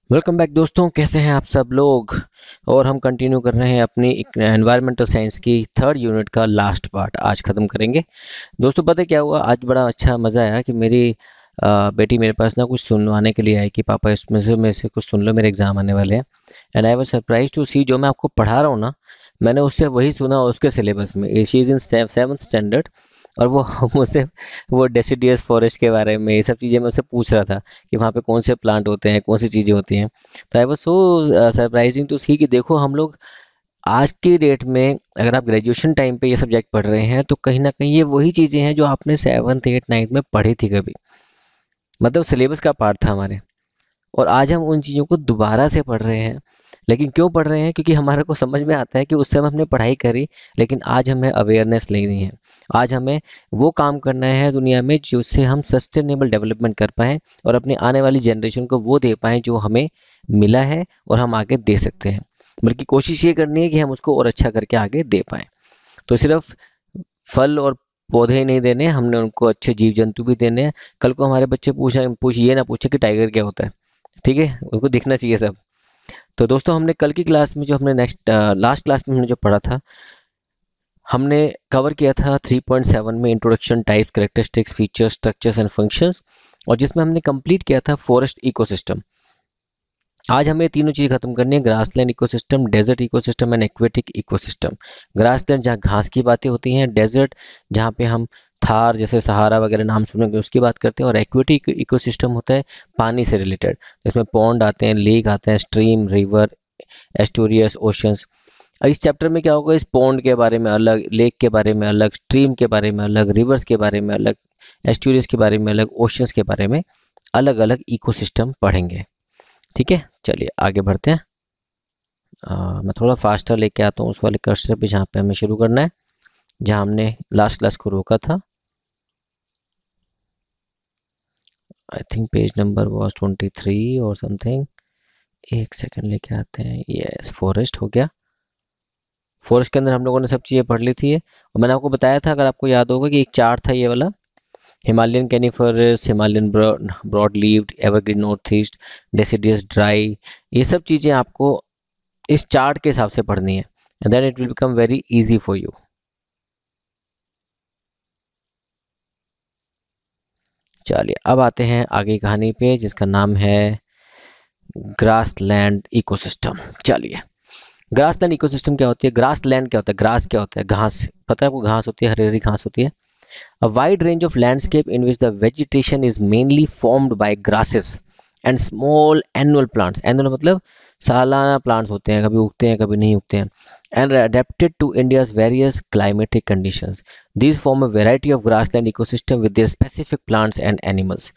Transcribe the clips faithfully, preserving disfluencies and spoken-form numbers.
Welcome back दोस्तों, कैसे हैं आप सब लोग। और हम कंटिन्यू कर रहे हैं अपनी एनवायरमेंटल साइंस की थर्ड यूनिट का लास्ट पार्ट आज ख़त्म करेंगे। दोस्तों पता है क्या हुआ, आज बड़ा अच्छा मज़ा आया कि मेरी अ, बेटी मेरे पास ना कुछ सुनवाने के लिए आई कि पापा इसमें से मेरे से कुछ सुन लो, मेरे एग्ज़ाम आने वाले हैं। And I was surprise to see जो मैं आपको पढ़ा रहा हूँ ना, मैंने उससे वही सुना उसके सिलेबस में। She is in seventh standard और वो मुझसे वो डेसिडियस फॉरेस्ट के बारे में ये सब चीज़ें मैं उससे पूछ रहा था कि वहाँ पे कौन से प्लांट होते हैं, कौन सी चीज़ें होती हैं। तो I was so surprising to see कि देखो हम लोग आज की डेट में, अगर आप ग्रेजुएशन टाइम पे ये सब्जेक्ट पढ़ रहे हैं तो कहीं ना कहीं ये वही चीज़ें हैं जो आपने सेवन्थ एट नाइन्थ में पढ़ी थी कभी, मतलब सिलेबस का पार्ट था हमारे। और आज हम उन चीज़ों को दोबारा से पढ़ रहे हैं। लेकिन क्यों पढ़ रहे हैं? क्योंकि हमारे को समझ में आता है कि उस समय हमने पढ़ाई करी, लेकिन आज हमें अवेयरनेस लेनी है। आज हमें वो काम करना है दुनिया में जिससे हम सस्टेनेबल डेवलपमेंट कर पाएँ और अपने आने वाली जनरेशन को वो दे पाएँ जो हमें मिला है और हम आगे दे सकते हैं। बल्कि कोशिश ये करनी है कि हम उसको और अच्छा करके आगे दे पाएँ। तो सिर्फ फल और पौधे ही नहीं देने, हमने उनको अच्छे जीव जंतु भी देने हैं। कल को हमारे बच्चे पूछे पूछ ये ना पूछे कि टाइगर क्या होता है। ठीक है, उनको दिखना चाहिए सब। तो दोस्तों हमने कल की क्लास में जो हमने नेक्स्ट लास्ट क्लास में हमने जो पढ़ा था, हमने कवर किया था थ्री पॉइंट सेवन में introduction, types, characteristics, features, structures and functions, और जिसमें हमने कंप्लीट किया था फॉरेस्ट इकोसिस्टम। आज हमें तीनों चीज़ खत्म करनी है, grassland ecosystem, desert ecosystem and aquatic ecosystem. Grassland जहाँ घास की बातें होती हैं, डेजर्ट जहाँ पे हम थार जैसे सहारा वगैरह नाम सुनेंगे उसकी बात करते हैं, और एक्वेटिक इकोसिस्टम होता है पानी से रिलेटेड, जिसमें पॉन्ड आते हैं, लेक आते हैं, स्ट्रीम, रिवर, एस्टोरियस, ओशंस। इस चैप्टर में क्या होगा, इस पॉन्ड के बारे में अलग, लेक के बारे में अलग, स्ट्रीम के बारे में अलग, रिवर्स के बारे में अलग, एस्टोरियस के बारे में अलग, ओशंस के बारे में अलग अलग इकोसिस्टम पढ़ेंगे। ठीक है, चलिए आगे बढ़ते हैं। आ, मैं थोड़ा फास्टर लेके आता हूँ उस वाले कर्सर पे जहाँ पे हमें शुरू करना है, जहाँ हमने लास्ट क्लास को रोका था। I think page number was twenty three और समथिंग। एक सेकंड लेके आते हैं। यस, फॉरेस्ट हो गया। फॉरेस्ट के अंदर हम लोगों ने सब चीज़ें पढ़ ली थी और मैंने आपको बताया था, अगर आपको याद होगा, कि एक चार्ट था ये वाला, Himalayan coniferous, Himalayan broad leaved, evergreen north east, deciduous dry. ये सब चीज़ें आपको इस चार्ट के हिसाब से पढ़नी है, and then it will become very easy for you. चलिए अब आते हैं आगे कहानी पे, जिसका नाम है ग्रासलैंड इकोसिस्टम। चलिए, ग्रासलैंड इकोसिस्टम क्या होती है, ग्रासलैंड क्या होता है, ग्रास क्या होता है, घास, पता है आपको, घास होती है, हरी हरी घास होती है। A wide range of landscape in which the vegetation is mainly formed by grasses and small annual plants. Annual मतलब सालाना प्लांट्स होते हैं, कभी उगते हैं कभी नहीं उगते हैं। And adapted to India's various climatic conditions, these form a variety of grassland ecosystem with their specific plants and animals.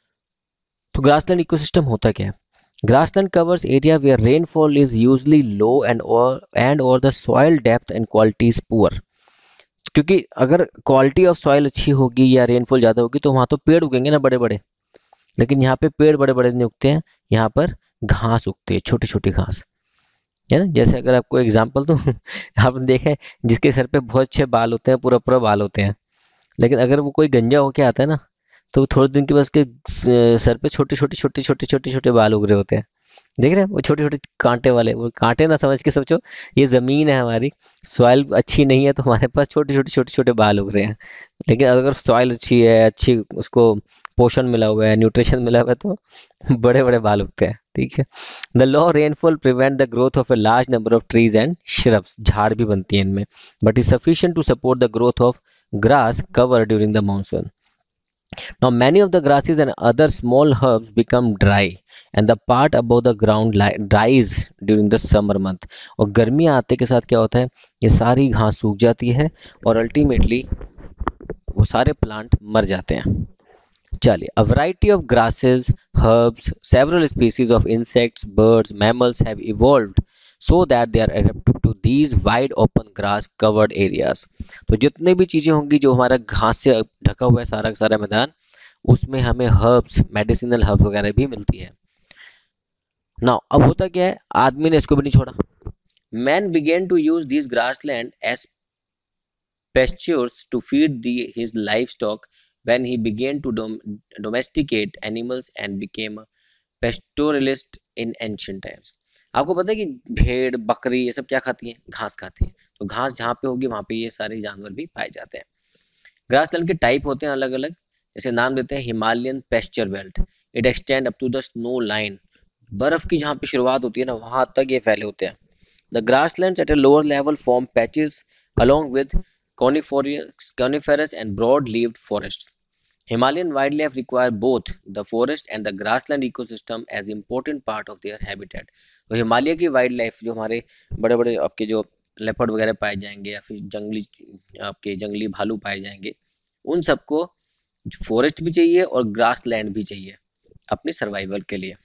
तो ग्रासलैंड इकोसिस्टम होता क्या है? Grassland covers area where rainfall is usually low and or and or the soil depth and quality is poor। क्योंकि अगर quality of soil अच्छी होगी या rainfall ज़्यादा होगी तो वहाँ तो पेड़ उगेंगे ना बड़े बड़े, लेकिन यहाँ पे पेड़ बड़े बड़े नहीं उगते हैं, यहाँ पर घास उगती है, छोटी छोटी घास, है ना। जैसे अगर आपको एग्जांपल दूँ आपने देखा है जिसके सर पे बहुत अच्छे बाल होते हैं, पूरा पूरा बाल होते हैं, लेकिन अगर वो कोई गंजा होके आता है ना, तो थोड़े दिन के बाद उसके सर पे छोटे छोटे छोटे छोटे छोटे छोटे बाल उग रहे होते हैं। देख रहे हैं वो छोटे छोटे कांटे वाले, वो कांटे ना समझ के सोचो, ये ज़मीन है हमारी, सॉइल अच्छी नहीं है तो हमारे पास छोटे छोटे छोटे छोटे बाल उग रहे हैं। लेकिन अगर सॉइल अच्छी है, अच्छी उसको पोषण मिला हुआ है, न्यूट्रिशन मिला हुआ है, तो बड़े बड़े बाल उगते हैं। ठीक है। The low rainfall prevent the growth of a large number of trees and shrubs, झाड़ भी बनती है इनमें, but is sufficient to support the growth of grass cover during the monsoon. Now many of the grasses and other small herbs become dry and the part above the ground dries during the summer month। और गर्मियाँ आते के साथ क्या होता है, ये सारी घास सूख जाती है और अल्टीमेटली वो सारे प्लांट मर जाते हैं। चलिए, a variety of grasses, herbs, several species of insects, birds, mammals have evolved so that they are adapted to these wide open grass covered areas। तो जितने भी चीज़ें होंगी जो हमारा घास से ढका हुआ है सारा का सारा मैदान, उसमें हमें हर्ब्स, मेडिसिनल हर्ब्स वगैरह भी मिलती है। ना अब होता क्या है, आदमी ने इसको भी नहीं छोड़ा। Man began to use this grassland as pastures to feed the, his livestock when he began to dom- domesticate animals and became a pastoralist in ancient times. आपको पता है कि भेड़ बकरी ये सब क्या खाती हैं? घास खाती हैं। तो घास जहाँ पे होगी वहाँ पे ये सारे जानवर भी पाए जाते हैं। ग्रासलैंड के टाइप होते हैं अलग अलग, जैसे नाम देते हैं Himalayan pasture belt, it extend up to the snow line, बर्फ की जहाँ पे शुरुआत होती है ना वहाँ तक ये फैले होते हैं। The grasslands at a lower level form patches along with coniferous coniferous and broad-leaved forests. Himalayan wildlife require both the forest and the grassland ecosystem as important part of their habitat. तो हिमालय की wild life जो हमारे बड़े बड़े आपके जो leopard वगैरह पाए जाएंगे या फिर जंगली आपके जंगली भालू पाए जाएंगे, उन सबको फॉरेस्ट भी चाहिए और ग्रास लैंड भी चाहिए अपनी सर्वाइवल के लिए।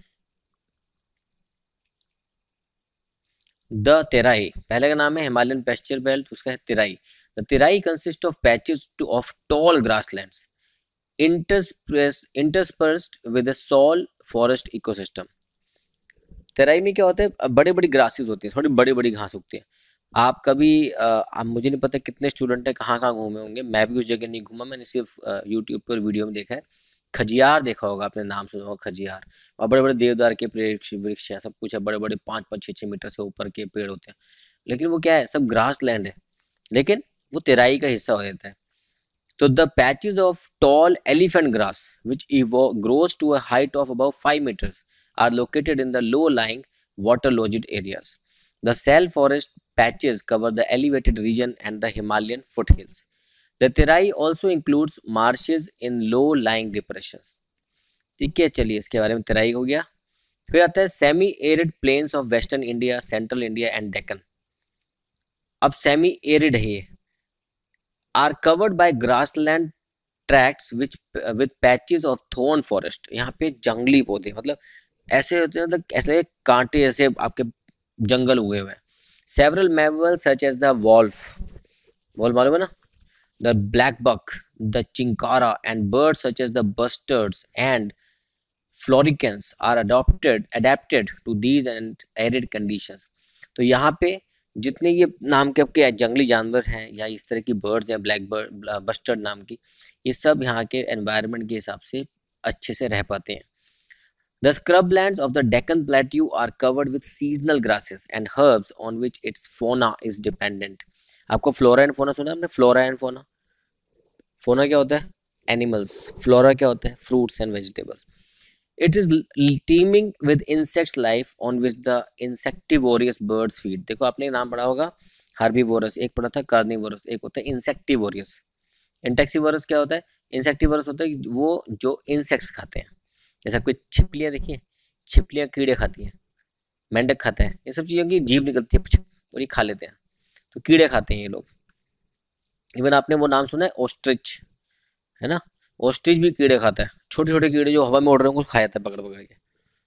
द तेराई, पहले का नाम है हिमालयन पेस्चर बेल्ट, उसका है Terai. The Terai consist of patches of tall grasslands interspersed with a salt forest ecosystem. Terai में क्या होता है? बड़े बड़ी ग्रासेस होती हैं, थोड़ी बड़ी बड़ी घास उगती है। आप कभी आ, मुझे नहीं पता कितने स्टूडेंट हैं कहाँ कहाँ घूमे होंगे, मैं भी उस जगह नहीं घूमा, मैंने सिर्फ यूट्यूब पर वीडियो में देखा है। खजियार देखा होगा आपने, नाम सुना होगा खजियार, और बड़े बड़े देवदार के वृक्ष वृक्ष हैं, सब कुछ है, बड़े बड़े पाँच पाँच छः छः मीटर से ऊपर के पेड़ होते हैं, लेकिन वो क्या है? सब ग्रास लैंड है, लेकिन वो तेराई का हिस्सा हो जाता है। तो the patches of tall elephant grass which grows to a height of above five meters are located in the low-lying water-logged areas. The sal forest patches cover the elevated region and the Himalayan foothills. The terai also includes marshes in low-lying depressions. ठीक है, चलिए इसके बारे में तेराई हो गया। फिर आता है semi arid plains of western India, central India and Deccan. अब सेमी एरिड है ये, are covered by grassland tracts which with patches of thorn forest. यहाँ पे जंगली पौधे, मतलब ऐसे होते हैं, मतलब ऐसे कांटे ऐसे आपके जंगल उगे हुए हैं। Several mammals such as the wolf, wolf मालूम है ना, the black buck, the chinkara and birds such as the bustards and floricans are adopted adapted to these and arid conditions. तो यहाँ पे जितने ये नाम के आपके जंगली जानवर हैं या इस तरह की बर्ड्स हैं, ब्लैक बर्ड, बस्टर्ड नाम की, ये सब यहाँ के एनवायरनमेंट के हिसाब से अच्छे से रह पाते हैं। The scrub lands of the Deccan plateau are covered with seasonal grasses and herbs on which its fauna is dependent. आपको फ्लोरा एंड फोना सुना है आपने? फ्लोरा एंड फोना, फोना क्या होता है? एनिमल्स, फ्लोरा क्या होता है? Fruits and vegetables. It is teeming with insects life on which the insectivorous birds feed. देखो आपने नाम पढ़ा होगा herbivores, एक पढ़ा था carnivorous, एक होता है insectivorous. Insectivorous क्या होता है? Insectivorous होता है वो जो insects खाते हैं, जैसा कोई छिपलियाँ देखिए, छिपलियाँ कीड़े खाती हैं, मेंढक खाता है, ये सब चीज़ों की जीभ निकलती है और ये खा लेते हैं, तो कीड़े खाते हैं ये लोग। इवन आपने वो नाम सुना है ऑस्ट्रिच, है ना? ऑस्ट्रिच भी कीड़े खाता है, छोटे छोटे कीड़े जो हवा में उड़ रहे हैं उनको खा जाता है पकड़ पकड़ के।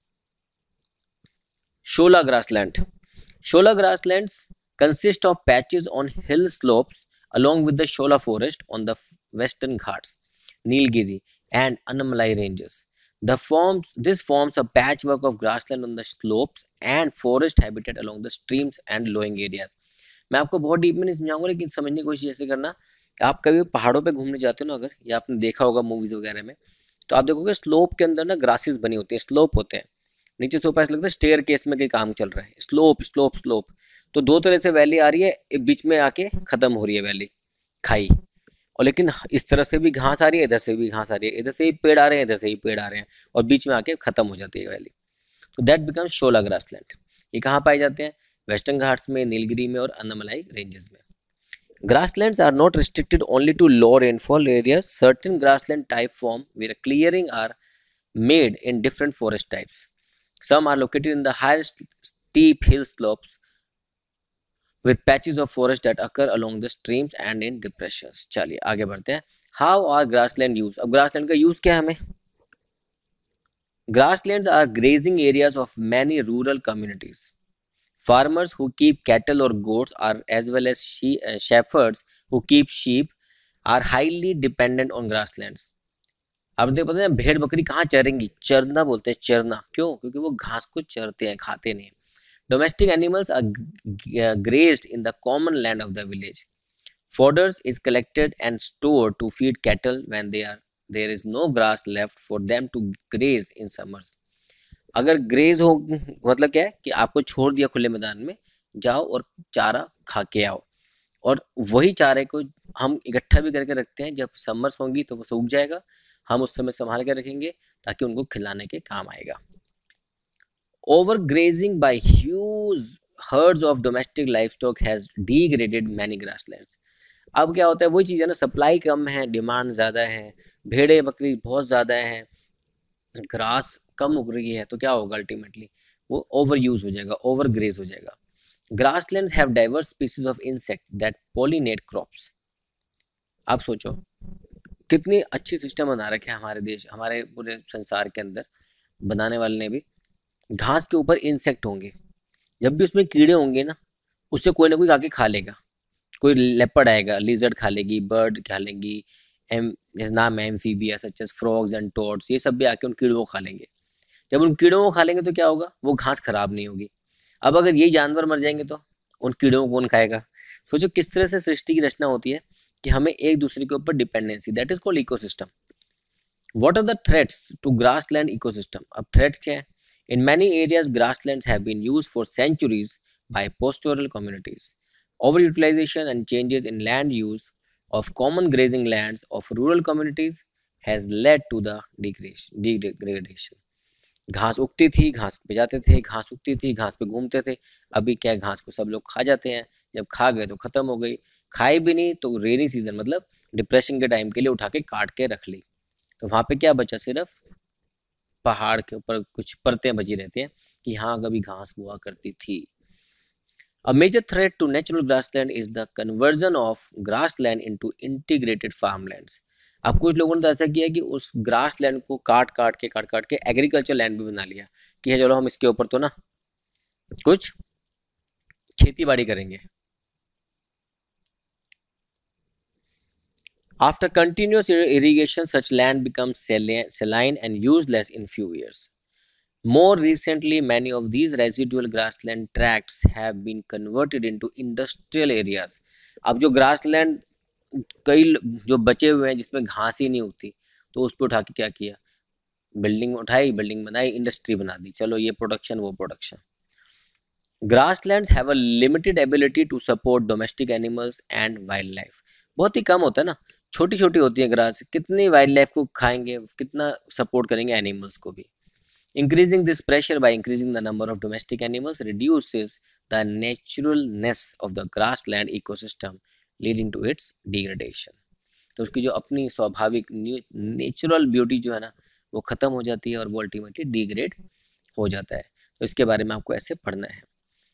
Shola grassland, shola grasslands consist of patches on hill slopes along with the shola forest on the western ghats, Nilgiri and Annamalai ranges. The forms this forms a patchwork of grassland on the slopes and forest habitat along the streams and lowing areas. मैं आपको बहुत deep में नहीं समझाऊंगा, लेकिन समझने की कोशिश ऐसे करना, आप कभी पहाड़ों पे घूमने जाते हो ना अगर, या आपने देखा होगा मूवीज वगैरह में, तो आप देखोगे स्लोप के अंदर ना ग्रासेस बनी होती हैं, स्लोप होते हैं, नीचे से ऊपर ऐसा लगता है स्टेयर केस में कोई काम चल रहा है, स्लोप स्लोप स्लोप। तो दो तरह से वैली आ रही है, एक बीच में आके खत्म हो रही है वैली, खाई, और लेकिन इस तरह से भी घास आ रही है, इधर से भी घास आ रही है, इधर से ही पेड़ आ रहे हैं, इधर से ही पेड़ आ रहे हैं, और बीच में आके खत्म हो जाती है वैली। तो दैट बिकम्स शोला ग्रासलैंड। ये कहाँ पाए जाते हैं? वेस्टर्न घाट्स में, नीलगिरी में और अन्नामलाई रेंजेस में। Grasslands are not restricted only to low rainfall areas. Certain grassland type form where clearing are made in different forest types. Some are located in the higher steep hill slopes with patches of forest that occur along the streams and in depressions. चलिए आगे बढ़ते हैं। How are grassland used? अब grassland का use क्या है हमें? Grasslands are grazing areas of many rural communities. Farmers who keep cattle or goats are as well as she, uh, shepherds who keep sheep are highly dependent on grasslands. अब देखो पता है भेड़ बकरी कहाँ चरेंगी? चरना बोलते हैं, चरना। क्यों? क्योंकि वो घास को चरते हैं, खाते नहीं। Domestic animals are grazed in the common land of the village. Fodder is collected and stored to feed cattle when they are there is no grass left for them to graze in summers. अगर graze हो मतलब क्या है कि आपको छोड़ दिया खुले मैदान में, जाओ और चारा खा के आओ, और वही चारे को हम इकट्ठा भी करके रखते हैं, जब समर्स होंगी तो वो सूख जाएगा, हम उस समय संभाल के रखेंगे ताकि उनको खिलाने के काम आएगा। Overgrazing by huge herds of domestic livestock has degraded many grasslands। अब क्या होता है, वही चीज़ है ना, सप्लाई कम है, डिमांड ज़्यादा है, भेड़े बकरी बहुत ज़्यादा है, ग्रास कम उग रही है, तो क्या होगा अल्टीमेटली, वो ओवर यूज हो जाएगा, ओवर ग्रेज हो जाएगा। Grasslands have diverse species of insect that pollinate crops. आप सोचो कितनी अच्छी सिस्टम बना रखे हैं हमारे देश, हमारे पूरे संसार के अंदर बनाने वाले ने भी। घास के ऊपर इंसेक्ट होंगे, जब भी उसमें कीड़े होंगे ना, उससे कोई ना कोई आके खा लेगा, कोई लेपर्ड आएगा, लिजर्ड खा लेगी, बर्ड खा लेंगी, एम नाम है amphibia such as frogs and toads, ये सब भी आके उन कीड़ों को खा लेंगे। जब उन कीड़ों को खा लेंगे तो क्या होगा, वो घास खराब नहीं होगी। अब अगर यही जानवर मर जाएंगे तो उन कीड़ों को कौन खाएगा। सोचो किस तरह से सृष्टि की रचना होती है कि हमें एक दूसरे के ऊपर dependency, that is called ecosystem. What are the threats to grassland ecosystem. अब थ्रेट क्या है, in many areas grasslands have been used for centuries by pastoral communities. Overutilization and changes in land use of common grazing lands of rural communities has led to the degradation. घास उगती थी, घास पे जाते थे, घास उगती थी, घास पे घूमते थे। अभी क्या है, घास को सब लोग खा जाते हैं, जब खा गए तो खत्म हो गई, खाई भी नहीं तो रेनी सीजन मतलब डिप्रेशन के टाइम के लिए उठा के काट के रख ली, तो वहाँ पे क्या बचा, सिर्फ पहाड़ के ऊपर कुछ परतें बची रहती हैं कि हाँ कभी घास हुआ करती थी। A major threat to natural grassland is the conversion of grassland into integrated farmlands. अब कुछ लोगों ने तो ऐसा किया कि उस ग्रास लैंड को काट काट के काट काट के एग्रीकल्चर लैंड भी बना लिया कि है चलो हम इसके ऊपर तो ना कुछ खेती बाड़ी करेंगे। After continuous irrigation, such land becomes saline and useless in few years. More recently, many of these residual grassland tracts have been converted into industrial areas. अब जो grassland कई जो बचे हुए हैं जिसमें घास ही नहीं उगती, तो उस पर उठा के क्या किया, बिल्डिंग उठाई, बिल्डिंग बनाई, इंडस्ट्री बना दी, चलो ये प्रोडक्शन वो production. Grasslands have a limited ability to support domestic animals and wildlife. बहुत ही कम होता है ना, छोटी छोटी होती है ग्रास, कितनी वाइल्ड लाइफ को खाएंगे, कितना सपोर्ट करेंगे एनिमल्स को भी। Increasing this pressure by increasing the number of domestic animals reduces the naturalness of the grassland ecosystem, leading to its degradation. तो उसकी जो अपनी स्वाभाविक नेचुरल ब्यूटी जो है ना वो ख़त्म हो जाती है और वो अल्टीमेटली डिग्रेड हो जाता है। तो इसके बारे में आपको ऐसे पढ़ना है।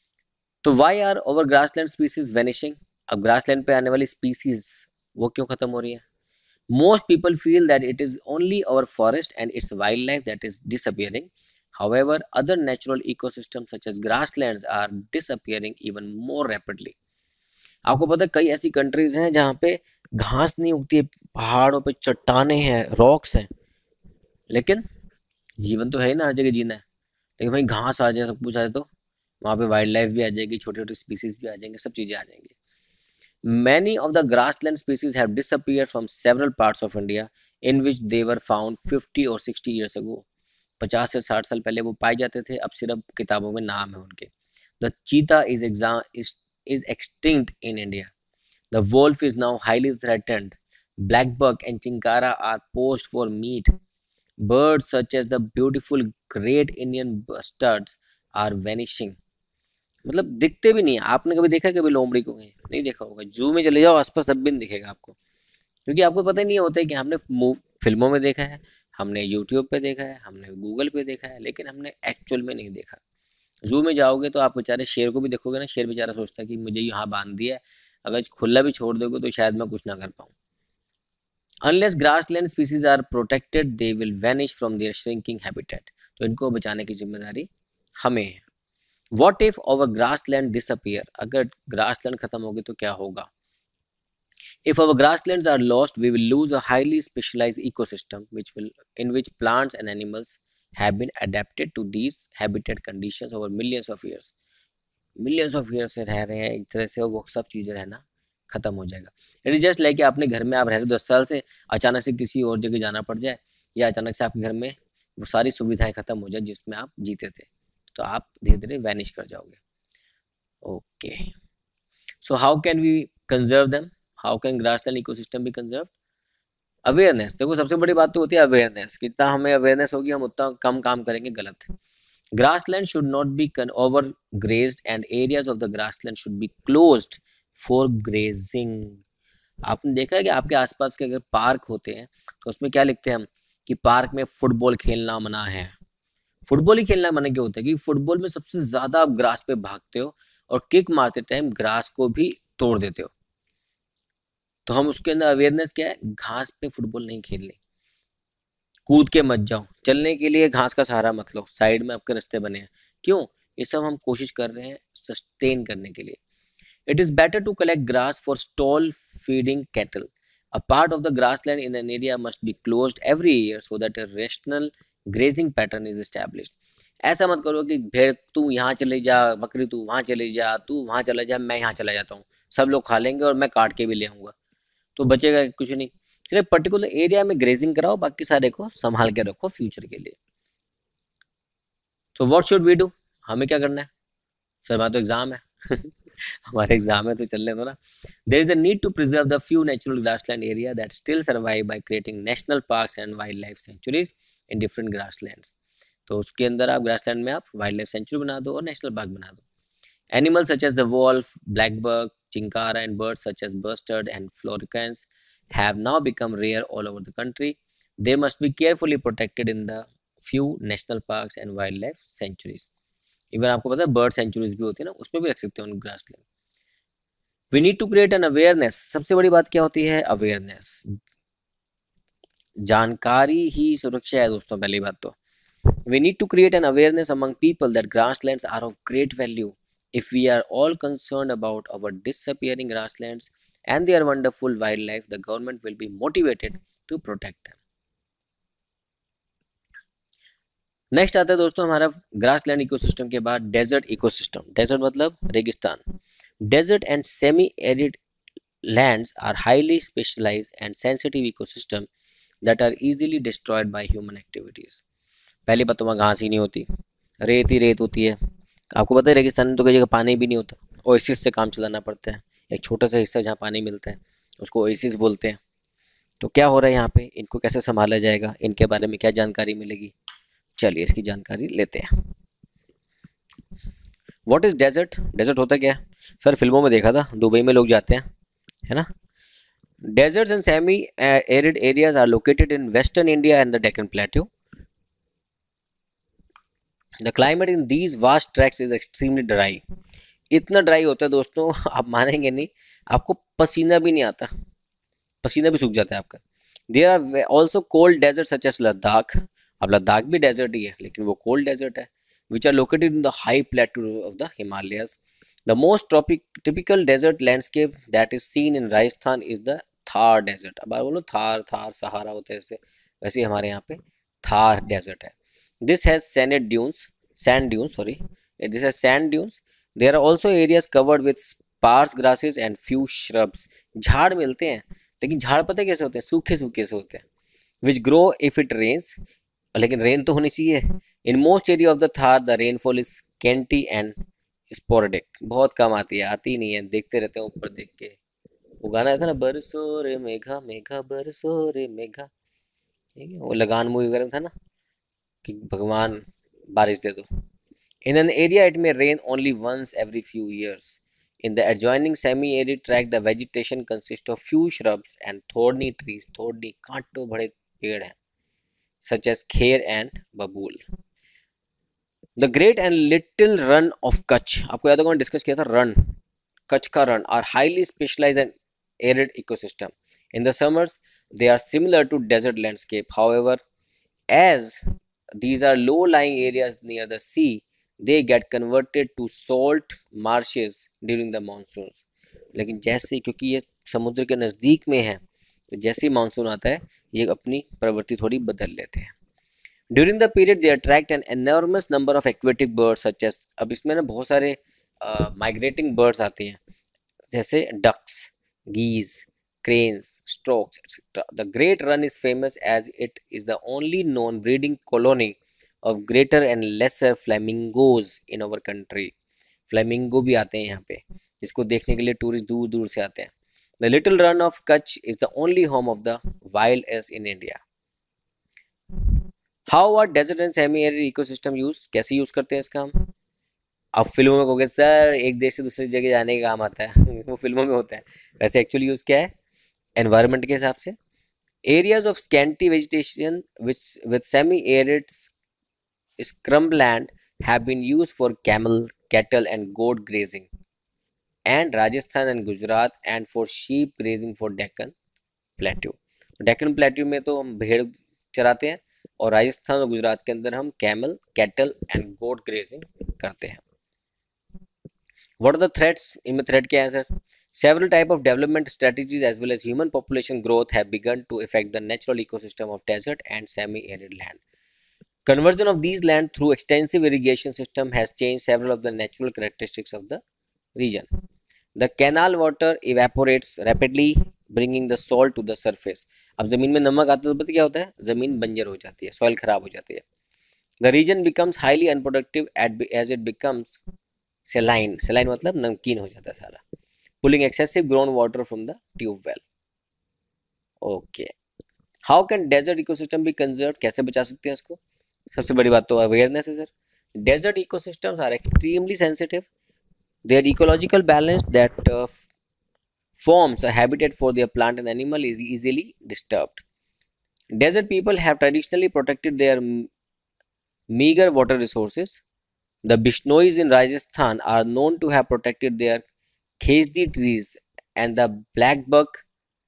तो why are our grassland species vanishing. अब ग्रासलैंड पे आने वाली स्पीसीज वो क्यों ख़त्म हो रही है। Most people feel that it is only our forest and its wildlife that is disappearing. However, other natural ecosystems such as grasslands are disappearing even more rapidly. आपको पता है कई ऐसी कंट्रीज हैं जहाँ पे घास नहीं उगती है, पहाड़ों पे चट्टाने हैं, रॉक्स हैं, लेकिन जीवन तो है ही ना, हर जगह जीना है, लेकिन भाई घास आ जाए, सब कुछ आ जाए तो वहाँ पे वाइल्ड लाइफ भी आ जाएगी, छोटे छोटे स्पीसीज भी आ जाएंगे, सब चीज़ें आ जाएंगी। Many of the grassland species have disappeared from several parts of India in which they were found fifty or sixty years ago. पचास से साठ साल पहले वो पाए जाते थे, अब सिर्फ किताबों में नाम है उनके। The cheetah is exam is is extinct in India. The wolf is now highly threatened. Blackbuck and chinkara are poached for meat. Birds such as the beautiful great Indian bustards are vanishing. मतलब दिखते भी नहीं है। आपने कभी देखा कभी लोमड़ी को? नहीं देखा होगा। जू में चले जाओ आसपास तब भी नहीं दिखेगा आपको, क्योंकि आपको पता ही नहीं होता है कि हमने फिल्मों में देखा है, हमने यूट्यूब पे देखा है, हमने गूगल पे देखा है, लेकिन हमने एक्चुअल में नहीं देखा। जू में जाओगे तो आप बेचारे शेर को भी देखोगे ना, शेर बेचारा सोचता है कि मुझे यहाँ बांध दिया है, अगर खुला भी छोड़ दोगे तो शायद मैं कुछ ना कर पाऊँ। Unless grassland species are protected they will vanish from their shrinking habitat. तो इनको बचाने की जिम्मेदारी हमें है। What if our grassland disappear? अगर grassland खत्म होगी तो क्या होगा? If our grasslands are lost, we will lose a highly specialized ecosystem which will in which plants and animals have been adapted to these habitat conditions over millions of years. Millions of years से रह रहे हैं एक तरह से, वो सब चीज़ें रहना खत्म हो जाएगा। इट इज जस्ट लाइक अपने घर में आप रह रहे हो दस साल से, अचानक से किसी और जगह जाना पड़ जाए, या अचानक से आपके घर में वो सारी सुविधाएं खत्म हो जाए जिसमें आप जीते थे, तो आप धीरे धीरे वैनिश कर जाओगे। Okay, so how can we conserve them, how can grassland ecosystem be conserve? Awareness, देखो सबसे बड़ी बात तो होती है अवेयरनेस, कितना हमें अवेयरनेस होगी हम उतना कम काम करेंगे गलत। Grassland should not be overgrazed and areas of the grassland should be closed for grazing. आपने देखा है कि आपके आसपास के अगर पार्क होते हैं तो उसमें क्या लिखते हैं हम कि पार्क में फुटबॉल खेलना मना है। फुटबॉल ही खेलना मना क्यों होता है? कि फुटबॉल में सबसे ज्यादा आप ग्रास पे भागते हो और किक मारते टाइम ग्रास को भी तोड़ देते हो। तो हम उसके अंदर अवेयरनेस क्या है, घास पे फुटबॉल नहीं खेलनी, कूद के मत जाओ, चलने के लिए घास का सहारा मत लो, साइड में आपके रास्ते बने हैं। क्यों? ये सब हम कोशिश कर रहे हैं सस्टेन करने के लिए। It is better to collect grass for stall feeding cattle. A part of the grassland in an area must be closed every year so that a rational grazing pattern is established. ऐसा मत करो कि भेड़ तू यहाँ चले जा, बकरी तू वहाँ चले जा, तू वहाँ चला जा, मैं यहाँ चला जाता हूँ, सब लोग खा लेंगे और मैं काट के भी ले आऊँगा, तो बचेगा कुछ नहीं। चलिए पर्टिकुलर एरिया में ग्रेजिंग कराओ, बाकी सारे को संभाल के रखो फ्यूचर के लिए। तो व्हाट शुड वी डू, हमें क्या करना है? सर हमारा तो एग्जाम है हमारे एग्जाम है तो चलने दो ना। There is a need to preserve the few natural grassland area that still survive by creating national parks and wildlife sanctuaries in different grasslands. तो उसके अंदर आप ग्रासलैंड में आप वाइल्ड लाइफ सेंचुरी बना दो और नेशनल पार्क बना दो। Animals such as the wolf, blackbuck, chinkara and birds such as bustard and floricans have now become rare all over the country. They must be carefully protected in the few national parks and wildlife sanctuaries. Even आपको पता है bird centuries भी होती है ना, उसमें भी रख सकते हैं उन ग्रासलैंड। We need to create an awareness, सबसे बड़ी बात क्या होती है? अवेयरनेस, जानकारी ही सुरक्षा है दोस्तों। पहली बात तो we need to create an awareness among people that grasslands are of great value. If we are all concerned about our disappearing grasslands and their wonderful wildlife, the government will be motivated to protect them. Next आता है दोस्तों हमारा grassland ecosystem के बाद desert ecosystem. Desert मतलब रेगिस्तान। Desert and semi arid lands are highly specialised and sensitive ecosystem that are easily destroyed by human activities. पहली बात तो वहाँ घास ही नहीं होती, रेत ही रेत होती है। आपको पता है रेगिस्तान में तो कई जगह पानी भी नहीं होता, ओएसिस से काम चलाना पड़ता है। एक छोटा सा हिस्सा जहाँ पानी मिलता है उसको ओएसिस बोलते हैं। तो क्या हो रहा है यहाँ पे, इनको कैसे संभाला जाएगा, इनके बारे में क्या जानकारी मिलेगी, चलिए इसकी जानकारी लेते हैं। What is desert? डेजर्ट होता क्या है? सर फिल्मों में देखा था, दुबई में लोग जाते हैं, है ना। Deserts and semi arid areas are located in western India and the Deccan plateau. The climate in these vast tracts is extremely dry. इतना ड्राई होता है दोस्तों आप मानेंगे नहीं, आपको पसीना भी नहीं आता, पसीना भी सूख जाता है आपका। There are also cold desert such as Ladakh. अब लद्दाख भी डेजर्ट ही है लेकिन वो कोल्ड डेजर्ट है, which are located in the high plateau of the Himalayas. The most tropic typical desert landscape that is seen in Rajasthan is the Thar desert. अब आप बोलो थार थार सहारा होता है ऐसे, वैसे ही हमारे यहाँ पे थार डेजर्ट है। This has sand dunes sand dunes sorry this has sand dunes. There are also areas covered with sparse grasses and few shrubs. झाड़ मिलते हैं लेकिन झाड़ पता है कैसे होते हैं? सूखे सूखे से होते हैं। Which grow if it rains, लेकिन रेन तो होनी चाहिए। In most area of the Thar, the rainfall is scanty and sporadic. बहुत कम आती है, आती नहीं है, देखते रहते हैं ऊपर देख के। वो गाना था ना, बरसो रे मेघा मेघा बरसो रे मेघा, ठीक है, वो लगान मूवी वगैरह में था ना कि भगवान बारिश दे दो। In an area, it may rain only once every few years. In the adjoining semi-arid tract, the vegetation consists of few shrubs and thorny trees. Thorny, कांटों भरे पेड़ हैं, such as kher and babul. The Great and Little Run of Kutch, आपको याद होगा discuss किया था रन, कच्छ का Rann, are highly specialized and arid ecosystem. In the summers, they are similar to desert landscape. However, as these are low-lying areas near the sea, they get converted to salt marshes during the monsoons. लेकिन जैसे क्योंकि ये समुद्र के नज़दीक में है तो जैसे ही मानसून आता है ये अपनी प्रवृत्ति थोड़ी बदल लेते हैं। During the period they attract an enormous number of aquatic birds such as, अब इसमें ना बहुत सारे माइग्रेटिंग uh, बर्ड्स आती हैं जैसे ducks, geese, cranes, storks, et cetera. The Great Run is famous as it is the only known breeding colony of greater and lesser flamingos in our country. Flamingo भी आते हैं यहाँ पे, जिसको देखने के लिए टूरिस्ट दूर दूर से आते हैं. The Little Run of Kutch is the only home of the wild ass in India. How are desert and semi-arid ecosystem used? कैसे यूज करते हैं इसका हम? अब फिल्मों में कहोगे सर एक देश से दूसरी जगह जाने का काम आता है वो फिल्मों में होता है. वैसे एक्चुअली यूज क्या है? एनवायरनमेंट के हिसाब से. Areas of scanty vegetation with semi arid scrubland have been used for camel, cattle and goat grazing, and Rajasthan and Gujarat and for sheep grazing for Deccan Plateau. Deccan plateau में तो हम भेड़ चराते हैं और राजस्थान और गुजरात के अंदर हम camel, cattle and goat grazing करते हैं. What are the threats? इनमें थ्रेट क्या है sir? Several type of development strategies as well as human population growth have begun to affect the natural ecosystem of desert and semi-arid land. Conversion of these land through extensive irrigation system has changed several of the natural characteristics of the region. The canal water evaporates rapidly, bringing the salt to the surface. अब जमीन में नमक आता है तो पता क्या होता है? जमीन बंजर हो जाती है, सॉइल खराब हो जाती है. The region becomes highly unproductive as it becomes saline. Saline मतलब नमकीन हो जाता है सारा. Pulling excessive groundwater from the tube well. Okay. How can desert ecosystem be conserved? कैसे बचा सकते हैं इसको? सबसे बड़ी बात तो अवेयरनेस है sir. Desert ecosystems are extremely sensitive. Their ecological balance that uh, forms a habitat for their plant and animal is easily disturbed. Desert people have traditionally protected their meager water resources. The Bishnois in Rajasthan are known to have protected their khesdi trees and the blackbuck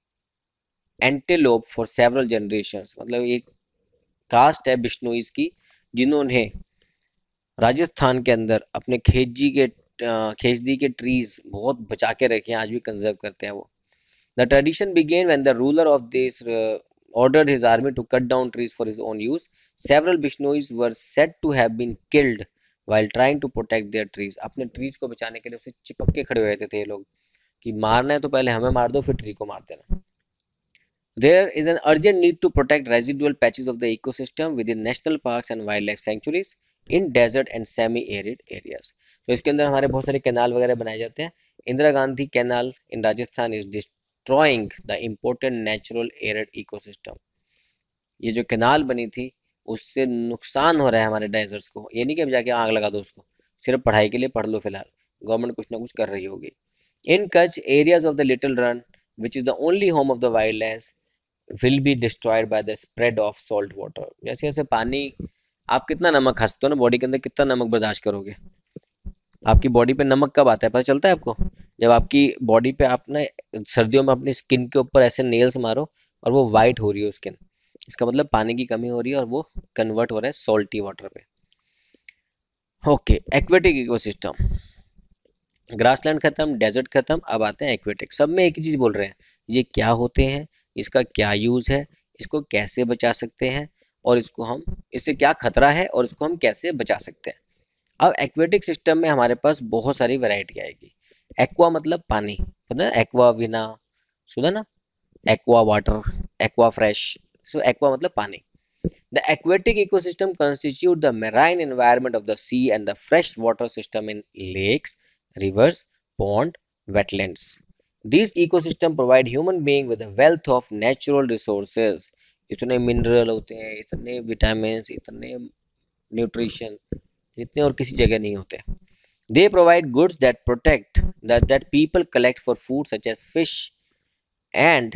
antelope for several generations. मतलब एक cast है बिश्नोइज की जिन्होंने राजस्थान के अंदर अपने खेजी के खेजदी के ट्रीज बहुत बचा के रखे हैं, आज भी कंजर्व करते हैं वो. The tradition began when the ruler of this ordered his army to cut down trees for his own use. Several Bishnois were said to have been killed while trying to protect their trees. अपने trees को बचाने के लिए उसे चिपक के खड़े हुए थे ये लोग कि मारना है तो पहले हमें मार दो फिर ट्री को मार देना. There is an urgent need to protect residual patches of the ecosystem within national parks and wildlife sanctuaries in desert and semi-arid areas. तो इसके अंदर हमारे बहुत सारे कैनाल वगैरह बनाए जाते हैं. Indira Gandhi canal in Rajasthan is destroying the important natural arid ecosystem. ये जो कैनाल बनी थी उससे नुकसान हो रहा है हमारे डेजर्ट्स को. ये नहीं कि अब जाके आग लगा दो उसको, सिर्फ पढ़ाई के लिए पढ़ लो फिलहाल. गवर्नमेंट कुछ ना कुछ कर रही होगी. In Kutch, areas of the Little Run, which is the only home of the wildlands, will be destroyed by the spread of salt water. जैसे जैसे पानी, आप कितना नमक खा सकते हो ना, बॉडी के अंदर कितना नमक बर्दाश्त करोगे? आपकी बॉडी पे नमक कब आता है पता चलता है आपको? जब आपकी बॉडी पे आप ना सर्दियों में अपनी स्किन के ऊपर ऐसे नेल्स मारो और वो वाइट हो रही है स्किन, इसका मतलब पानी की कमी हो रही है और वो कन्वर्ट हो रहा है सॉल्टी वाटर पे. Okay, aquatic ecosystem. ग्रासलैंड खत्म, डेजर्ट खत्म, अब आते हैं एक्वेटिक. सब में एक ही चीज़ बोल रहे हैं, ये क्या होते हैं, इसका क्या यूज़ है, इसको कैसे बचा सकते हैं और इसको हम इससे क्या खतरा है और इसको हम कैसे बचा सकते हैं. अब एक्वेटिक सिस्टम में हमारे पास बहुत सारी वैरायटी आएगी. एक्वा मतलब पानी, पता है? एक्वा विना सुना ना, aqua water, aqua fresh. So aqua मतलब पानी. The aquatic ecosystem constitute the marine environment of the sea and the fresh water system in lakes, rivers, pond, wetlands. These ecosystems provide human being with a wealth of natural resources. इतने mineral होते हैं, इतने vitamins, इतने nutrition, इतने और किसी जगह नहीं होते. They provide goods that protect that that people collect for food such as fish and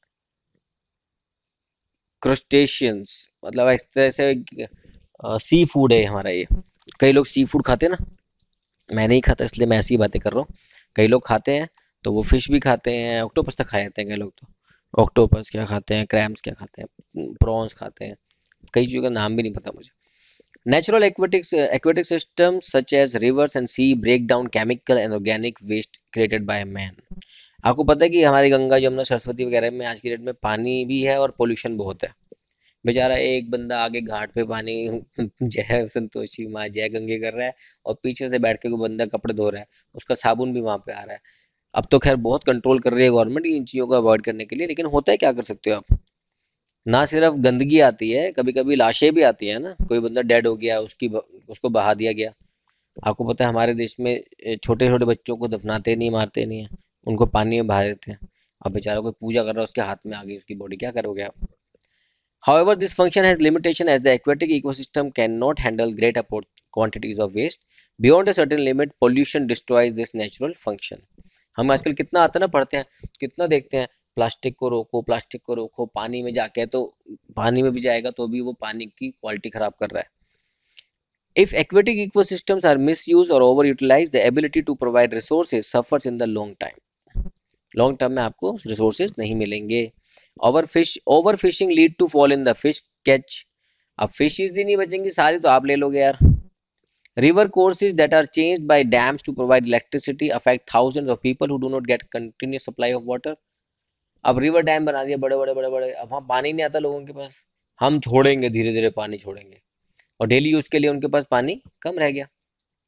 crustaceans. मतलब इस तरह से सी फूड है हमारा ये. कई लोग सी फूड खाते हैं ना, मैं नहीं खाता इसलिए मैं ऐसी बातें कर रहा हूँ. कई लोग खाते हैं तो वो फिश भी खाते हैं, ऑक्टोपस तक खा जाते हैं कई लोग. तो ऑक्टोपस क्या खाते हैं, क्रैम्स क्या खाते हैं, प्रॉन्स खाते हैं, कई चीज़ों का नाम भी नहीं पता मुझे. Natural aquatics aquatic system such as rivers and sea break down chemical and organic waste created by man. आपको पता है कि हमारी गंगा जमुना सरस्वती वगैरह में आज की डेट में पानी भी है और पोल्यूशन बहुत है. बेचारा एक बंदा आगे घाट पे पानी जय संतोषी माँ जय गंगे कर रहा है और पीछे से बैठ के कोई बंदा कपड़े धो रहा है, उसका साबुन भी वहाँ पे आ रहा है. अब तो खैर बहुत कंट्रोल कर रही है गवर्नमेंट इन चीज़ों को अवॉइड करने के लिए, लेकिन होता है क्या कर सकते हो आप, ना सिर्फ गंदगी आती है, कभी कभी लाशें भी आती है ना, कोई बंदा डेड हो गया, उसकी उसको बहा दिया गया। आपको पता है हमारे देश में छोटे छोटे बच्चों को दफनाते नहीं, मारते नहीं है, उनको पानी में बहा देते हैं। अब बेचारा कोई पूजा कर रहा है, उसके हाथ में आ गई उसकी बॉडी, क्या करोगे आप। However, this function has limitation as the aquatic ecosystem cannot handle great quantities of waste. Beyond a certain limit, pollution destroys this natural function. हम आजकल कितना आता है ना, पढ़ते हैं, कितना देखते हैं, प्लास्टिक को रोको, प्लास्टिक को रोको, पानी में जाके तो पानी में भी जाएगा तो भी वो पानी की क्वालिटी खराब कर रहा है। If aquatic ecosystems are misused or overutilized, the ability to provide resources suffers in the long time. Long term में आपको रिसोर्सेज नहीं मिलेंगे। Over fish over fishing lead to fall in the fish catch. अब fishes ही नहीं बचेंगी, सारी तो आप ले लोगे यार। River courses that are changed by dams to provide electricity affect thousands of people who do not get continuous supply of water. अब रिवर डैम बना दिया बड़े बड़े बड़े बड़े, अब वहाँ पानी नहीं आता लोगों के पास, हम छोड़ेंगे धीरे धीरे पानी छोड़ेंगे, और डेली यूज के लिए उनके पास पानी कम रह गया।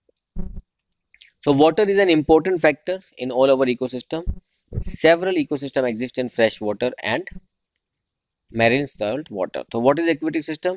So water is an important factor in all over ecosystem. Several ecosystems exist in fresh water and marine salt water. So what is aquatic system?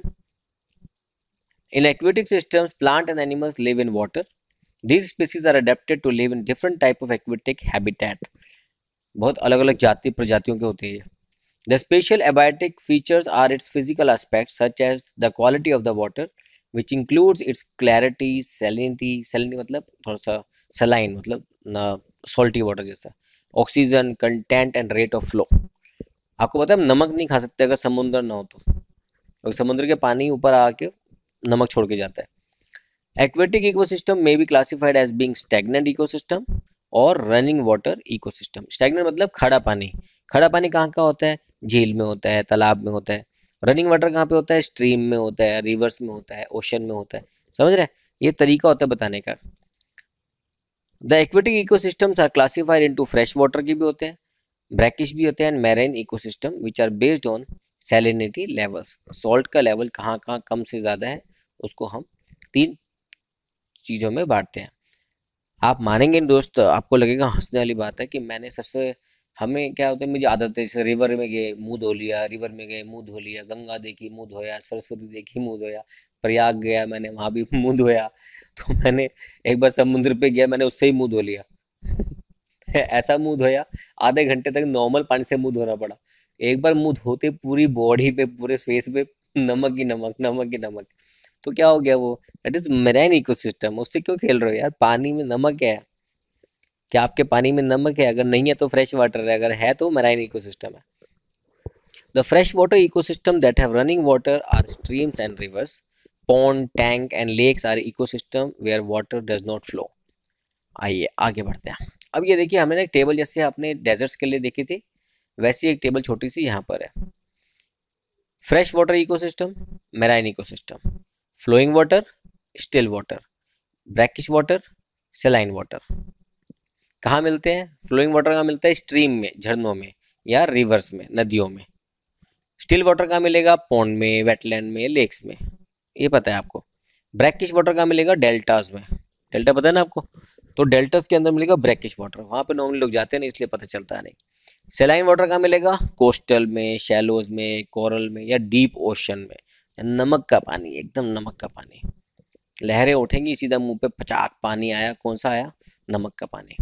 In aquatic systems, plants and animals live in water. These species are adapted to live in different type of aquatic habitat. बहुत अलग अलग जाति प्रजातियों के होते हैं। The special abiotic features are its physical aspects such as the quality of the water, which includes its clarity, salinity. Salinity मतलब थोड़ा सा saline मतलब ना salty water जैसा। Oxygen content and rate of flow. आपको पता है नमक नहीं खा सकते अगर समुद्र ना हो तो, क्योंकि समुद्र के पानी ऊपर आके नमक छोड़ के जाता है। एक्वेटिक इकोसिस्टम में be classified as being stagnant ecosystem और रनिंग वाटर इकोसिस्टम। स्टैग्नेंट मतलब खड़ा पानी। खड़ा पानी कहाँ का होता है? झील में होता है, तालाब में होता है। रनिंग वाटर कहाँ पे होता है? स्ट्रीम में होता है, रिवर्स में होता है, ओशन में होता है। समझ रहे हैं? ये तरीका होता है बताने का। The aquatic ecosystems are classified into fresh water की भी होते हैं, ब्रैकिश भी होते हैं, and marine ecosystem which are based on salinity levels. Salt का लेवल कहाँ कहाँ कम से ज़्यादा है उसको हम तीन चीज़ों में बांटते हैं। आप मानेंगे दोस्त, आपको लगेगा हंसने वाली बात है कि मैंने सबसे, हमें क्या होता है, मुझे आदत है जैसे रिवर में गए मुँह धो लिया, रिवर में गए मुँह धो लिया, गंगा देखी मुँह धोया, सरस्वती देखी मुँह धोया, प्रयाग गया मैंने वहाँ भी मुँह धोया, तो मैंने एक बार समुद्र पे गया मैंने उससे ही मुँह धो लिया ऐसा मुँह धोया, आधे घंटे तक नॉर्मल पानी से मुँह धोना पड़ा। एक बार मुँह धोते पूरी बॉडी पे, पूरे फेस पे नमक ही नमक, नमक ही नमक। तो क्या हो गया वो? That is marine ecosystem. उससे क्यों खेल रहे हो यार? पानी में नमक है, क्या आपके पानी में नमक है? अगर नहीं है तो फ्रेश वाटर है, अगर है तो मैरीन इकोसिस्टम है। The fresh water ecosystem that have running water are streams and rivers. Pond, tank and lakes are ecosystem where water does not flow. आइए आगे बढ़ते हैं। अब ये देखिए, हमने एक टेबल जैसे आपने डेजर्ट्स के लिए देखी थी, वैसी एक टेबल छोटी सी यहाँ पर है। Fresh water ecosystem, marine ecosystem, flowing water, still water, brackish water, saline water. कहाँ मिलते हैं? फ्लोइंग वाटर कहाँ मिलता है? स्ट्रीम में, झरनों में या रिवर्स में, नदियों में। स्टिल वाटर कहाँ मिलेगा? पॉन्ड में, वेटलैंड में, लेक्स में, ये पता है आपको। ब्रैकिश वाटर कहाँ मिलेगा? डेल्टास में। डेल्टा पता है ना आपको? तो डेल्टास के अंदर मिलेगा ब्रैकिश वाटर, वहाँ पे नॉर्मली लोग जाते हैं नहीं इसलिए पता चलता है नहीं। सेलाइन वाटर कहाँ मिलेगा? कोस्टल में, शैलोज में, कोरल में या डीप ओशन में। नमक का पानी, एकदम नमक का पानी, लहरें उठेंगी सीधा मुंह पे, पचाक पानी आया। कौन सा आया? नमक का पानी।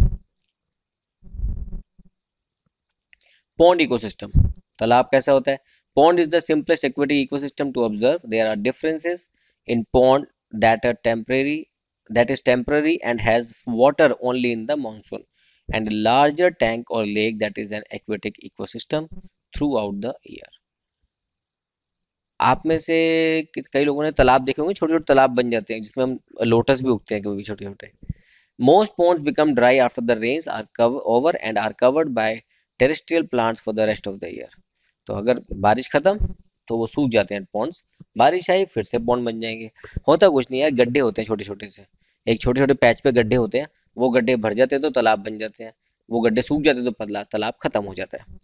पॉन्ड इकोसिस्टम, तालाब कैसा होता है? Pond is the simplest aquatic ecosystem to observe. There are differences in pond that are temporary, that is temporary and has water only in the monsoon, and a larger tank or lake that is an aquatic ecosystem throughout the year. आप में से कई लोगों ने तालाब देखे होंगे, छोटे छोटे तालाब बन जाते हैं जिसमें हम लोटस भी उगते हैं कभी, छोटे छोटे। Most ponds become dry after the rains are cover over and are covered by terrestrial plants for the rest of the year. तो अगर बारिश खत्म तो वो सूख जाते हैं पॉन्ड्स, बारिश आई फिर से पॉन्ड बन जाएंगे। होता कुछ नहीं यार, गड्ढे होते हैं छोटे छोटे से, एक छोटे छोटे पैच पे गड्ढे होते हैं, वो गड्ढे भर जाते हैं तो तालाब बन जाते हैं, वो गड्ढे सूख जाते हैं तो तालाब खत्म हो जाता है।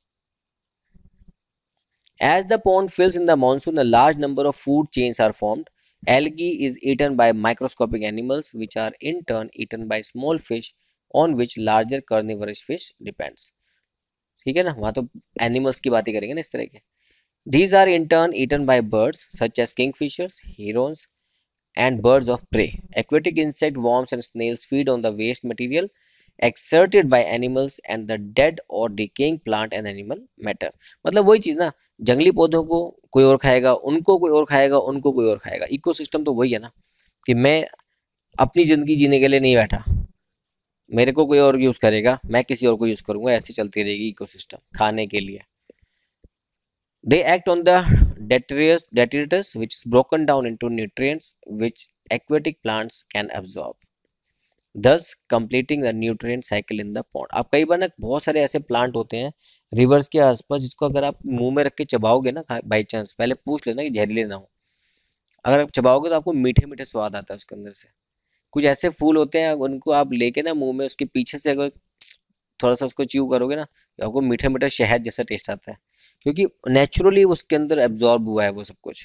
As the pond fills in the monsoon, a large number of food chains are formed. Algae is eaten by microscopic animals, which are in turn eaten by small fish, on which larger carnivorous fish depends. ठीक है ना, वहाँ तो animals की बातें करेंगे ना इस तरह के। These are in turn eaten by birds such as kingfishers, herons, and birds of prey. Aquatic insect worms and snails feed on the waste material exerted by animals and the dead or decaying plant and animal matter. मतलब वही चीज़ ना, जंगली पौधों को कोई और खाएगा, उनको कोई और खाएगा, उनको कोई और खाएगा। इकोसिस्टम तो वही है ना, कि मैं अपनी ज़िंदगी जीने के लिए नहीं बैठा, मेरे को कोई और यूज़ करेगा, मैं किसी और को यूज़ करूँगा, ऐसे चलती रहेगी इकोसिस्टम खाने के लिए। They act on the detritus, detritus which is broken down into nutrients which aquatic plants can absorb, thus completing the nutrient cycle in the pond. आप कई बार ना बहुत सारे ऐसे प्लांट होते हैं रिवर्स के आसपास जिसको अगर आप मुंह में रख के चबाओगे ना, बाई चांस पहले पूछ लेना कि जहरीले ना हो, अगर आप चबाओगे तो आपको मीठे मीठे स्वाद आता है उसके अंदर से। कुछ ऐसे फूल होते हैं, उनको आप लेके ना मुंह में उसके पीछे से अगर थोड़ा सा उसको च्यू करोगे ना, आपको मीठा मीठा शहद जैसा टेस्ट आता है, क्योंकि नेचुरली उसके अंदर एब्जॉर्ब हुआ है वो सब कुछ।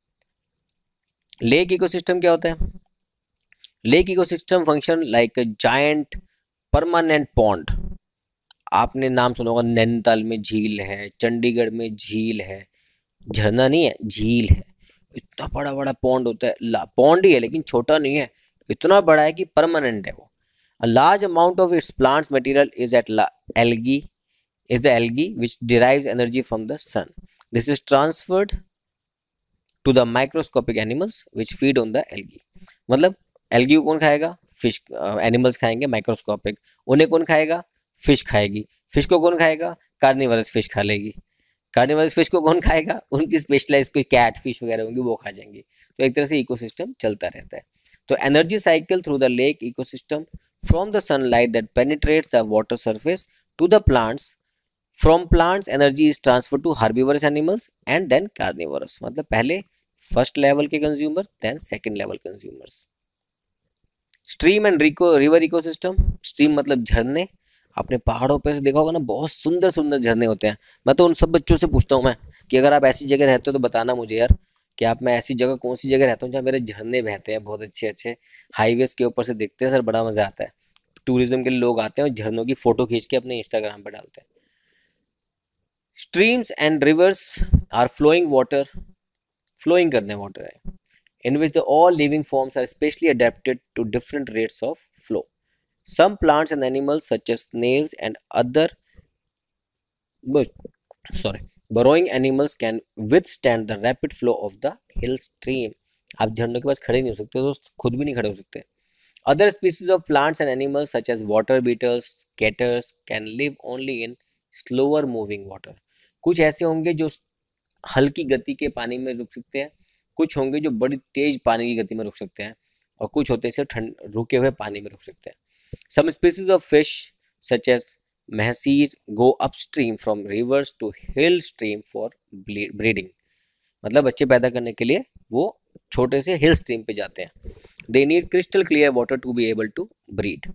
लेक इकोसिस्टम क्या होता है? Lake ecosystem function like a giant permanent pond. आपने नाम सुना होगा, नैनीताल में झील है, चंडीगढ़ में झील है, झरना नहीं है, झील है। इतना बड़ा बड़ा पॉन्ड होता है, पॉन्ड ही है लेकिन छोटा नहीं है, इतना बड़ा है कि परमानेंट है वो। A large amount of its plants material is at algae is the algae which derives energy from the sun. This is transferred to the microscopic animals which feed on the algae. मतलब algae को कौन खाएगा? Fish animals खाएंगे microscopic. उन्हें कौन खाएगा? Fish खाएगी। Fish को कौन खाएगा? कार्निवरस फिश खा लेगी। कार्निवरस फिश को कौन खाएगा? उनकी स्पेशलाइज कोई कैट फिश वगैरह होंगी वो खा जाएंगी। तो एक तरह से इकोसिस्टम चलता रहता है। तो energy cycle through the lake ecosystem from the sunlight that penetrates the water surface to the plants. From plants energy is transferred to herbivorous animals and then carnivorous. मतलब पहले first level के consumer then second level consumers. Stream and river ecosystem. Stream मतलब झरने। आपने पहाड़ों पे से देखा होगा ना, बहुत सुंदर सुंदर झरने होते हैं। मैं तो उन सब बच्चों से पूछता हूँ मैं कि अगर आप ऐसी जगह रहते हो तो बताना मुझे यार, कि आप मैं ऐसी जगह कौन सी जगह रहता हूँ जहाँ मेरे झरने बहते हैं बहुत अच्छे अच्छे, हाईवेज के ऊपर से दिखते हैं सर, बड़ा मजा आता है। टूरिज्म के लिए लोग आते हैं और झरनों की फोटो खींच के अपने इंस्टाग्राम पर डालते हैं। Streams and rivers are flowing water, flowing करने वाटर है, in which the all living forms are specially adapted to different rates of flow. Some plants and animals such as snails and other sorry burrowing animals can withstand the rapid flow of the hill stream. आप झरनों के पास खड़े नहीं हो सकते, दोस्त खुद भी नहीं खड़े हो सकते. Other species of plants and animals such as water beetles, skaters can live only in slower moving water. कुछ ऐसे होंगे जो हल्की गति के पानी में रुक सकते हैं, कुछ होंगे जो बड़ी तेज पानी की गति में रुक सकते हैं, और कुछ होते हैं सिर्फ ठंड रुके हुए पानी में रुक सकते हैं. Some species of fish such as mahseer go upstream from rivers to hill stream for breeding. मतलब बच्चे पैदा करने के लिए वो छोटे से हिल स्ट्रीम पे जाते हैं. They need crystal clear water to be able to breed.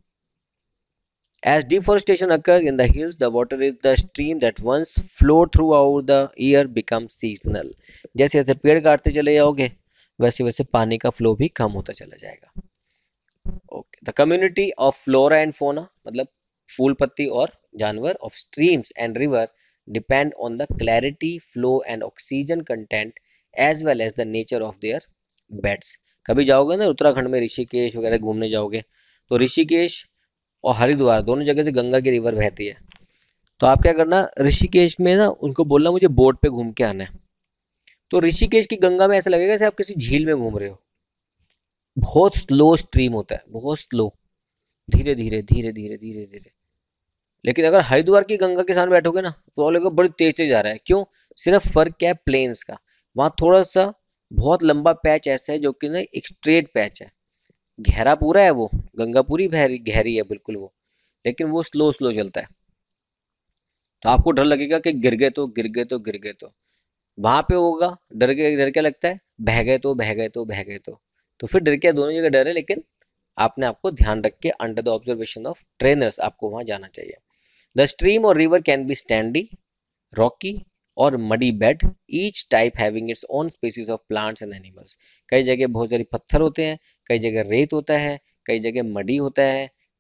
As deforestation occurs in the hills, the water is the stream that once flowed throughout the year becomes seasonal. जैसे जैसे पेड़ काटते चले जाओगे वैसे वैसे पानी का फ्लो भी कम होता चला जाएगा. Okay, the community of flora and fauna मतलब फूल पत्ती और जानवर of streams and river depend on the clarity, flow and oxygen content as well as the nature of their beds. कभी जाओगे ना उत्तराखंड में, ऋषिकेश वगैरह घूमने जाओगे, तो ऋषिकेश और हरिद्वार दोनों जगह से गंगा की रिवर बहती है. तो आप क्या करना, ऋषिकेश में ना उनको बोलना मुझे बोट पे घूम के आना है. तो ऋषिकेश की गंगा में ऐसा लगेगा जैसे आप किसी झील में घूम रहे हो. बहुत स्लो स्ट्रीम होता है, बहुत स्लो, धीरे धीरे धीरे धीरे धीरे धीरे. लेकिन अगर हरिद्वार की गंगा के सामने बैठोगे ना तो लगेगा बड़ी तेज तेज जा रहा है. क्यों? सिर्फ फर्क क्या है प्लेन्स का. वहाँ थोड़ा सा बहुत लंबा पैच ऐसा है जो कि ना एक स्ट्रेट पैच है, गहरा पूरा है वो, गंगा पूरी गहरी गहरी है बिल्कुल वो, लेकिन वो स्लो स्लो चलता है. तो आपको डर लगेगा कि गिर गए तो गिर गए तो गिर गए तो. वहाँ पे होगा डर के डर क्या लगता है, बह गए तो बह गए तो बह गए तो. तो फिर डर क्या, दोनों जगह डर है, लेकिन आपने आपको ध्यान रख के under the observation of trainers आपको वहाँ जाना चाहिए. द स्ट्रीम और river can be sandy, rocky और muddy bed, each type having its own species of plants and animals. कई जगह बहुत सारी पत्थर होते हैं, कई जगह रेत होता है, कई जगह मडी होता है,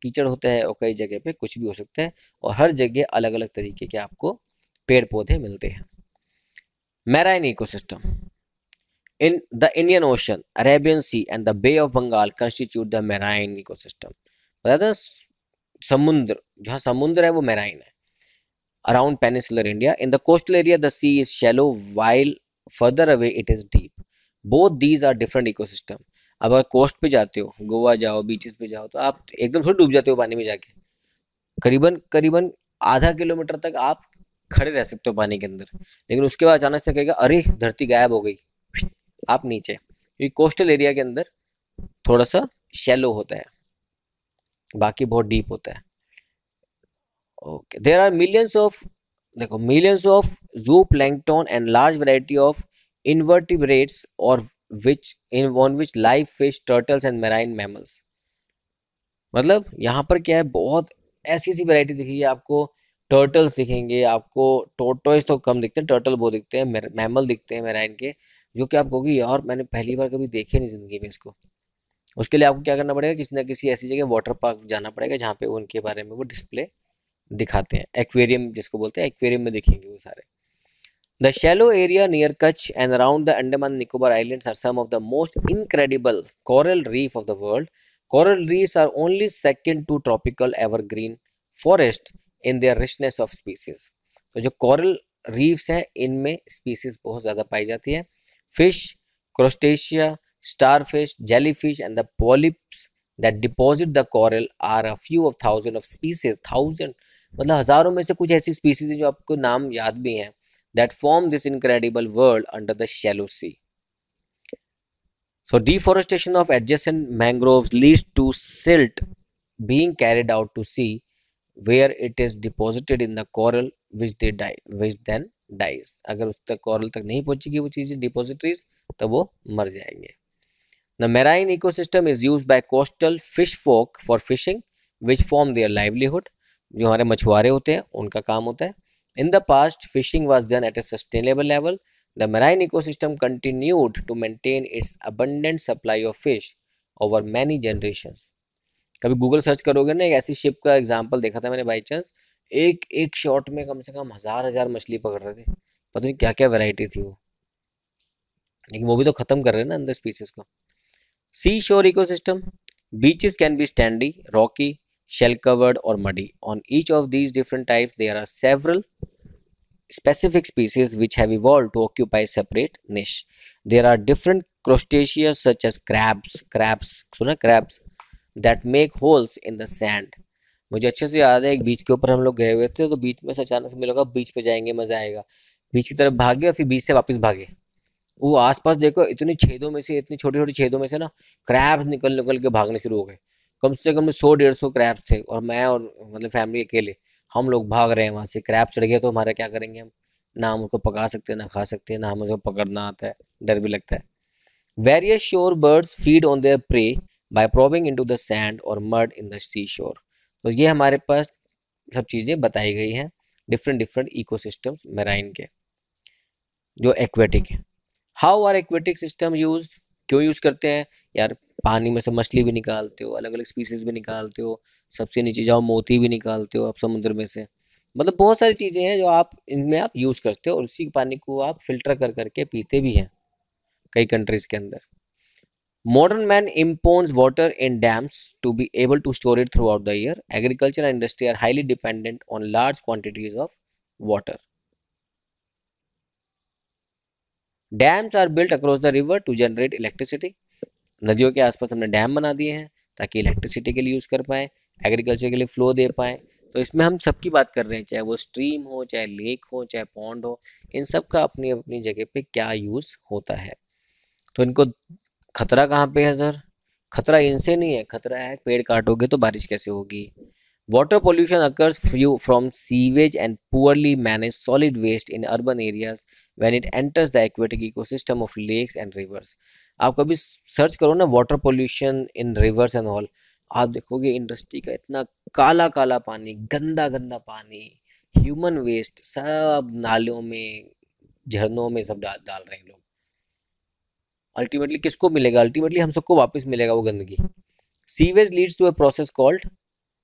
कीचड़ होता है और कई जगह पे कुछ भी हो सकता है, और हर जगह अलग अलग तरीके के आपको पेड़ पौधे मिलते हैं। Marine ecosystem in the Indian Ocean, Arabian Sea and the Bay of Bengal constitute the marine ecosystem. बता दें, समुद्र, जहाँ समुद्र है वो मैराइन है। Around peninsular India, in the coastal area the sea is shallow while further away it is deep. Both these are different ecosystem. अब अगर कोस्ट पे जाते हो, गोवा जाओ, बीचेस पे जाओ, तो आप एकदम थोड़ी डूब जाते हो पानी में जाके। करीबन करीबन आधा किलोमीटर तक आप खड़े रह सकते हो पानी के अंदर, लेकिन उसके बाद अचानक से कहेगा अरे धरती गायब हो गई, आप नीचे, क्योंकि कोस्टल एरिया के अंदर थोड़ा सा शैलो होता है, बाकी बहुत डीप होता है। Okay, there are millions of, देखो millions of zoo plankton and large variety of invertebrates और which in on which live fish, turtles and marine mammals. मतलब यहाँ पर क्या है, बहुत ऐसी ऐसी वैरायटी दिखेगी आपको। टर्टल्स दिखेंगे आपको, टोर्टोइस तो कम दिखते हैं, टर्टल बहुत दिखते हैं, मैमल दिखते हैं मैराइन के, जो कि आप कहोगे यार मैंने पहली बार कभी देखे नहीं जिंदगी में इसको। उसके लिए आपको क्या करना पड़ेगा, किसी ना किसी ऐसी जगह वाटर पार्क जाना पड़ेगा जहाँ पे उनके बारे में वो डिस्प्ले दिखाते हैं। एक्वेरियम जिसको बोलते हैं, एक्वेरियम में दिखेंगे वो सारे। The shallow area near Kutch and around the Andaman Nicobar islands are some of the most incredible coral reef of the world. Coral reefs are only second to tropical evergreen forest in their richness of species. तो जो coral reefs हैं इनमें species बहुत ज़्यादा पाई जाती है। Fish, crustacea, starfish, jellyfish and the polyps that deposit the coral are a few of thousand of species, thousand मतलब हजारों में से कुछ ऐसी स्पीसीज हैं जो आपको नाम याद भी हैं, that form this incredible world under the shallow sea. So deforestation of adjacent mangroves leads to silt being carried out to sea where it is deposited in the coral which they die which then dies. अगर उस तक coral तक नहीं पहुंचेगी वो चीज़ें depositories तो वो मर जाएंगे। The marine ecosystem is used by coastal fish folk for fishing, which form their livelihood. जो हमारे मछुआरे होते हैं उनका काम होता है। In the past, fishing was done at a sustainable level. The marine ecosystem continued to maintain its abundant supply of fish over many generations. कभी गूगल सर्च करोगे ना, एक ऐसी शिप का एग्जांपल देखा था मैंने बाई चांस, एक एक शॉट में कम से कम हजार हजार मछली पकड़ रहे थे, पता नहीं क्या क्या वैरायटी थी वो, लेकिन वो भी तो खत्म कर रहे हैं ना अंदर स्पीसीज को। Seashore ecosystem. Beaches can be sandy, rocky, shell-covered or muddy. On each of these different types, there are several specific species which have evolved to occupy separate niche. There are different crustaceans such as crabs, crabs, सुना crabs, that make holes in the sand. मुझे अच्छे से याद है एक बीच के ऊपर हम लोग गए हुए थे, तो बीच में से अचानक से मिला बीच पे जाएंगे मजा आएगा, बीच की तरफ भागे और फिर बीच से वापस भागे। वो आसपास देखो इतनी छेदों में से, इतनी छोटी छोटी छेदों में से ना क्रैब्स निकल निकल के भागने शुरू हो गए। कम से कम सौ डेढ़ सौ क्रैब्स थे, और मैं और मतलब फैमिली अकेले हम लोग भाग रहे हैं वहाँ से। क्रैब चढ़ गया तो हमारा क्या करेंगे हम, ना हम उसको पका सकते हैं ना खा सकते हैं, ना हम उसको पकड़ना आता है, डर भी लगता है। Various shore birds feed on their prey by probing into the sand और mud in the sea shore. तो ये हमारे पास सब चीज़ें बताई गई हैं, डिफरेंट डिफरेंट इकोसिस्टम्स मैराइन के जो एक्वेटिक है। How are aquatic system use, क्यों यूज़ करते हैं यार, पानी में से मछली भी निकालते हो, अलग अलग स्पीसीज भी निकालते हो, सबसे नीचे जाओ मोती भी निकालते हो आप समुद्र में से, मतलब बहुत सारी चीज़ें हैं जो आप इनमें आप यूज़ करते हो, और उसी पानी को आप फिल्टर कर करके पीते भी हैं कई कंट्रीज़ के अंदर। Modern man impounds water in dams to be able to store it throughout the year. Agriculture and industry are highly dependent on large quantities of water. Dams are built across the river to generate electricity. नदियों के आसपास हमने dam बना दिए हैं ताकि electricity के लिए यूज़ कर पाएँ, एग्रीकल्चर के लिए फ्लो दे पाएँ। तो इसमें हम सबकी बात कर रहे हैं, चाहे वो स्ट्रीम हो, चाहे लेक हो, चाहे पॉन्ड हो, इन सब का अपनी अपनी जगह पे क्या यूज़ होता है। तो इनको खतरा कहाँ पे है सर, खतरा इनसे नहीं है, खतरा है पेड़ काटोगे तो बारिश कैसे होगी। Water pollution occurs from sewage and poorly managed solid waste in urban areas when it enters the aquatic ecosystem of lakes and rivers. आप कभी सर्च करो ना water pollution in rivers and all, आप देखोगे इंडस्ट्री का इतना काला काला पानी, गंदा गंदा पानी, ह्यूमन वेस्ट सब नालियों में झरनों में सब डाल डाल रहे हैं लोग। अल्टीमेटली किसको मिलेगा, अल्टीमेटली हम सबको वापस मिलेगा वो गंदगी। Sewage leads to a process called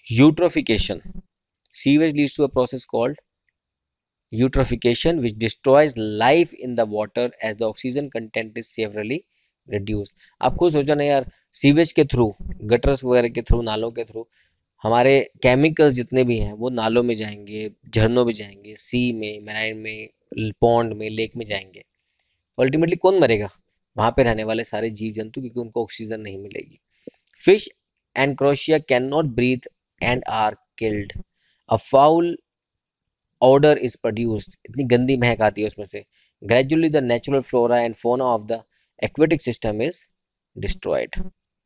eutrophication. Sewage leads to a process called eutrophication which destroys life in the water as the oxygen content is severely reduced. आप खुद सोचो ना यार, सीवेज के थ्रू, गटर्स वगैरह के थ्रू, नालों के थ्रू हमारे केमिकल्स जितने भी हैं वो नालों में जाएंगे, झरनों में जाएंगे, सी में, मैराइन में, पॉन्ड में, लेक में जाएंगे। अल्टीमेटली कौन मरेगा? वहाँ पे रहने वाले सारे जीव जंतु, क्योंकि उनको ऑक्सीजन नहीं मिलेगी। Fish and crustacea can not breathe and are killed. A foul order is produced, इतनी गंदी महक आती है उसमें से। Gradually the natural flora and fauna of the aquatic system is destroyed.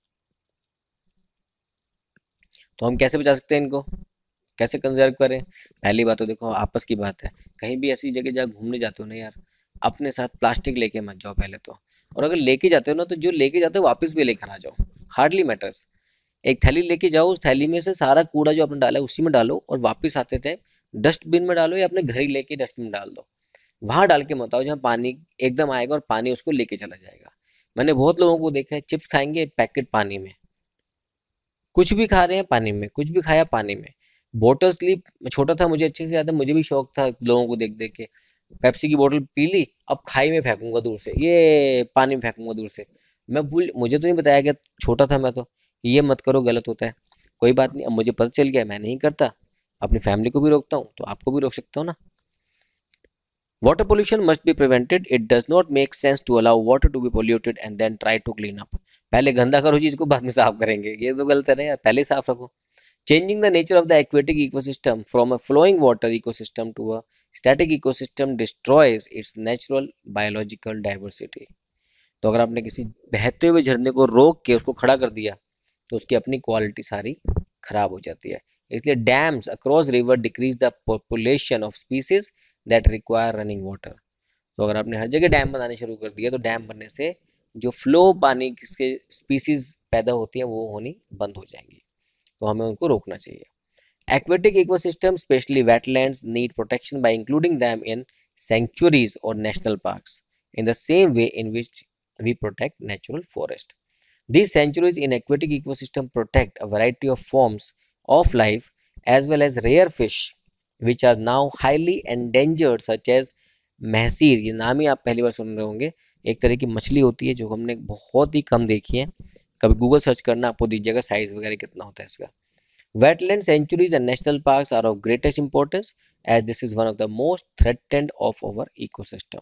तो हम कैसे बचा सकते हैं इनको, कैसे कंजर्व करें? पहली बात तो देखो, आपस की बात है, कहीं भी ऐसी जगह जहाँ घूमने जाते हो ना यार, अपने साथ प्लास्टिक लेके मत जाओ पहले तो। और अगर लेके जाते हो ना, तो जो लेके जाते हो वापस भी लेकर आ जाओ, हार्डली मैटर्स। एक थैली लेके जाओ, उस थैली में से सारा कूड़ा जो आपने डाला है उसी में डालो, और वापस आते थे डस्टबिन में डालो, या अपने घर ही लेके डस्टबिन डाल दो। वहाँ डाल के मत आओ जहाँ पानी एकदम आएगा और पानी उसको लेके चला जाएगा। मैंने बहुत लोगों को देखा है, चिप्स खाएंगे पैकेट पानी में, कुछ भी खा रहे हैं पानी में, कुछ भी खाया पानी में। बोतल स्लीप, मैं छोटा था मुझे अच्छे से याद है, मुझे भी शौक था लोगों को देख देख के, पेप्सी की बोतल पी ली, अब खाई में फेंकूंगा दूर से, ये पानी में फेंकूंगा दूर से। मैं भूल, मुझे तो नहीं बताया गया, छोटा था मैं तो, ये मत करो, गलत होता है। कोई बात नहीं, अब मुझे पता चल गया, मैं नहीं करता, अपनी फैमिली को भी रोकता हूँ, तो आपको भी रोक सकता हूँ ना। Water pollution must be prevented, it does not make sense to allow water to be polluted and then try to clean up. पहले गंदा करो चीज को, बाद में साफ करेंगे, ये तो गलत है ना यार, पहले साफ रखो। Changing the nature of the aquatic ecosystem from a flowing water ecosystem to a static ecosystem destroys its natural biological diversity. तो अगर आपने किसी बहते हुए झरने को रोक के उसको खड़ा कर दिया, तो उसकी अपनी क्वालिटी सारी खराब हो जाती है। इसलिए dams across river decrease the population of species that require running water. तो अगर आपने हर जगह डैम बनाने शुरू कर दिया, तो डैम बनने से जो फ्लो पानी किसके स्पीसीज पैदा होती हैं वो होनी बंद हो जाएंगी, तो हमें उनको रोकना चाहिए। Aquatic ecosystems, especially wetlands, need protection by including them in sanctuaries or national parks, in the same way in which we protect natural forest. These sanctuaries in aquatic ecosystem protect a variety of forms of life as well as rare fish which are now highly endangered, such as mahseer. ये नाम ही आप पहली बार सुन रहे होंगे, एक तरह की मछली होती है जो हमने बहुत ही कम देखी है, कभी गूगल सर्च करना आपको दीजिएगा साइज वगैरह कितना होता है इसका। Wetland sanctuaries and national parks are of greatest importance as this is one of the most threatened of our ecosystem.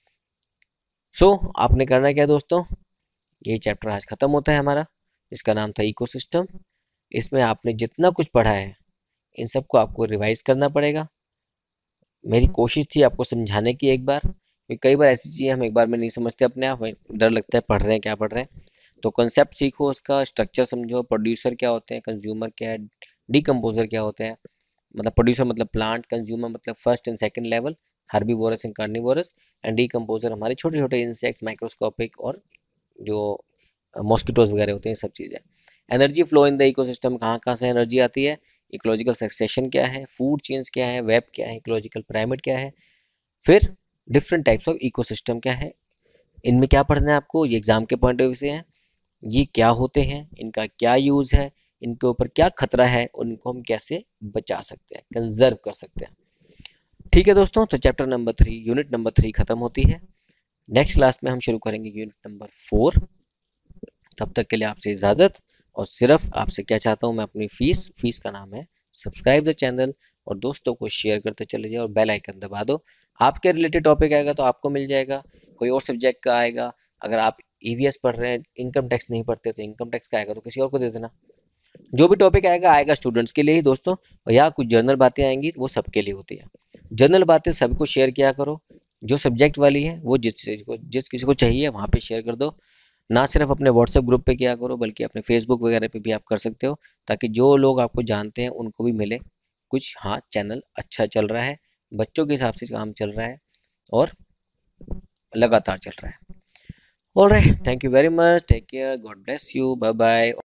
So आपने करना क्या दोस्तों, ये चैप्टर आज खत्म होता है हमारा, इसका नाम था इकोसिस्टम। इसमें आपने जितना कुछ पढ़ा है इन सबको आपको रिवाइज करना पड़ेगा। मेरी कोशिश थी आपको समझाने की एक बार, क्योंकि कई बार ऐसी चीज़ें हम एक बार में नहीं समझते अपने आप, डर लगता है पढ़ रहे हैं क्या पढ़ रहे हैं। तो कंसेप्ट सीखो, उसका स्ट्रक्चर समझो, प्रोड्यूसर क्या होते हैं, कंज्यूमर क्या है, डीकम्पोजर क्या होते हैं, मतलब प्रोड्यूसर मतलब प्लांट, कंज्यूमर मतलब first and second level, herbivorous and carnivorous, and decomposer हमारे छोटे छोटे इंसेक्ट्स, माइक्रोस्कोपिक और जो मॉस्किटोज वगैरह होते हैं, सब चीज़ें। Energy flow in the ecosystem, कहाँ कहाँ से एनर्जी आती है, इकोलॉजिकल सक्सेशन क्या है, फूड चेन्स क्या है, वेब क्या है, इकोलॉजिकल पिरामिड क्या है, फिर डिफरेंट टाइप्स ऑफ इकोसिस्टम क्या है, इनमें क्या पढ़ना है आपको, ये एग्जाम के पॉइंट ऑफ व्यू से है, ये क्या होते हैं, इनका क्या यूज़ है, इनके ऊपर क्या खतरा है, और इनको हम कैसे बचा सकते हैं, कंजर्व कर सकते हैं। ठीक है दोस्तों, तो chapter number three, unit number three खत्म होती है। नेक्स्ट क्लास में हम शुरू करेंगे यूनिट नंबर फोर। तब तक के लिए आपसे इजाज़त, और सिर्फ आपसे क्या चाहता हूँ मैं, अपनी फीस फीस का नाम है सब्सक्राइब द चैनल, और दोस्तों को शेयर करते चले जाए और बेल आइकन दबा दो। आपके रिलेटेड टॉपिक आएगा तो आपको मिल जाएगा, कोई और सब्जेक्ट का आएगा, अगर आप ईवीएस पढ़ रहे हैं, इनकम टैक्स नहीं पढ़ते तो इनकम टैक्स का आएगा तो किसी और को दे देना। जो भी टॉपिक आएगा आएगा स्टूडेंट्स के लिए ही दोस्तों, और या कुछ जनरल बातें आएंगी वो सबके लिए होती है। जनरल बातें सबको शेयर किया करो, जो सब्जेक्ट वाली है वो जिस चीज़ को जिस किसी को चाहिए वहाँ पे शेयर कर दो। ना सिर्फ अपने व्हाट्सएप ग्रुप पे किया करो, बल्कि अपने फेसबुक वगैरह पे भी आप कर सकते हो, ताकि जो लोग आपको जानते हैं उनको भी मिले कुछ, हाँ चैनल अच्छा चल रहा है, बच्चों के हिसाब से काम चल रहा है और लगातार चल रहा है। Alright, thank you very much, take care, God bless you, bye bye.